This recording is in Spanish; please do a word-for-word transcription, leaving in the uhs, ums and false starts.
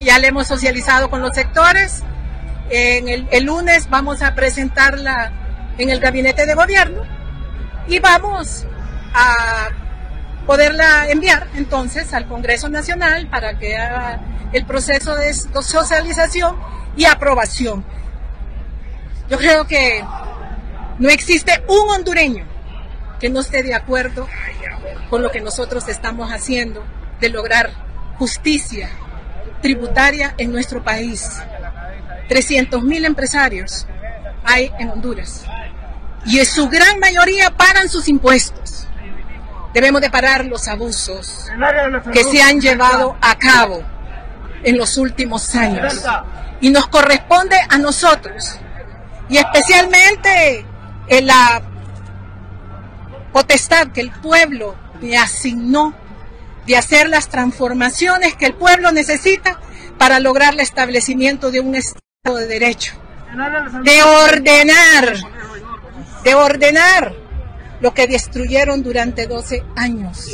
Ya le hemos socializado con los sectores. En el, el lunes vamos a presentarla en el gabinete de gobierno y vamos a poderla enviar entonces al Congreso Nacional para que haga el proceso de socialización y aprobación. Yo creo que no existe un hondureño que no esté de acuerdo con lo que nosotros estamos haciendo de lograr justicia tributaria en nuestro país. trescientos mil empresarios hay en Honduras y en su gran mayoría pagan sus impuestos. Debemos de parar los abusos que se han llevado a cabo en los últimos años y nos corresponde a nosotros, y especialmente en la potestad que el pueblo le asignó de hacer las transformaciones que el pueblo necesita para lograr el establecimiento de un Estado de Derecho, de ordenar, de ordenar lo que destruyeron durante doce años.